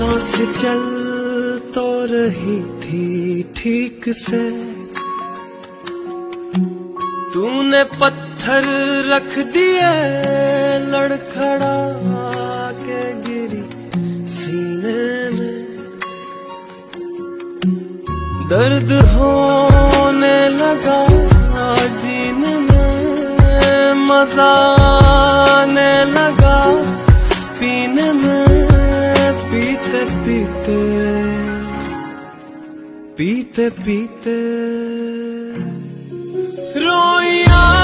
सांस चल तो रही थी ठीक से, तूने पत्थर रख दिए लड़खड़ा के गिरी सीने में। दर्द होने लगा जीने में, मजा आने लगा पीने में। पीते पीते पीते पीते रोया